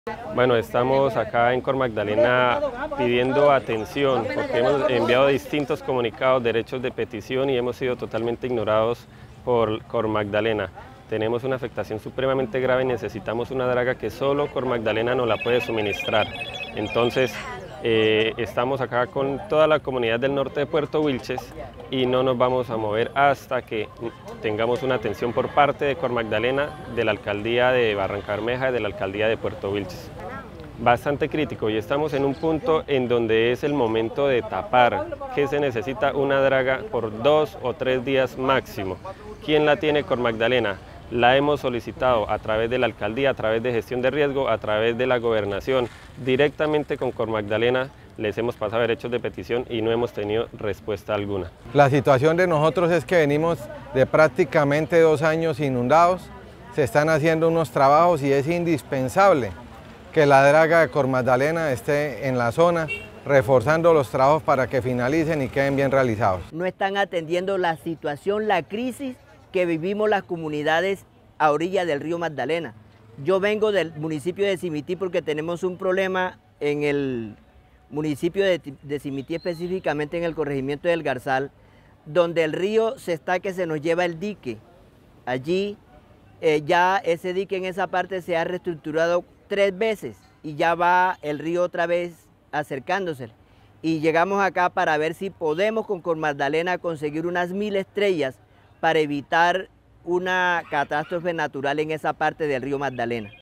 Bueno, estamos acá en Cor Magdalena pidiendo atención porque hemos enviado distintos comunicados, derechos de petición y hemos sido totalmente ignorados por Cor Magdalena. Tenemos una afectación supremamente grave y necesitamos una draga que solo Cor Magdalena nos la puede suministrar. Entonces, estamos acá con toda la comunidad del norte de Puerto Wilches y no nos vamos a mover hasta que tengamos una atención por parte de Cor Magdalena, de la alcaldía de Barrancabermeja y de la alcaldía de Puerto Wilches. Bastante crítico y estamos en un punto en donde es el momento de tapar, que se necesita una draga por 2 o 3 días máximo. ¿Quién la tiene? Cor Magdalena. La hemos solicitado a través de la alcaldía, a través de gestión de riesgo, a través de la gobernación. Directamente con Cor Magdalena les hemos pasado derechos de petición y no hemos tenido respuesta alguna. La situación de nosotros es que venimos de prácticamente 2 años inundados, se están haciendo unos trabajos y es indispensable que la draga de Cor Magdalena esté en la zona, reforzando los trabajos para que finalicen y queden bien realizados. No están atendiendo la situación, la crisis que vivimos las comunidades a orilla del río Magdalena. Yo vengo del municipio de Simití porque tenemos un problema en el municipio de Simití, específicamente en el corregimiento del Garzal, donde el río que se nos lleva el dique. Allí ya ese dique en esa parte se ha reestructurado 3 veces y ya va el río otra vez acercándose. Y llegamos acá para ver si podemos con Cor Magdalena conseguir unas 1000 estrellas para evitar una catástrofe natural en esa parte del río Magdalena.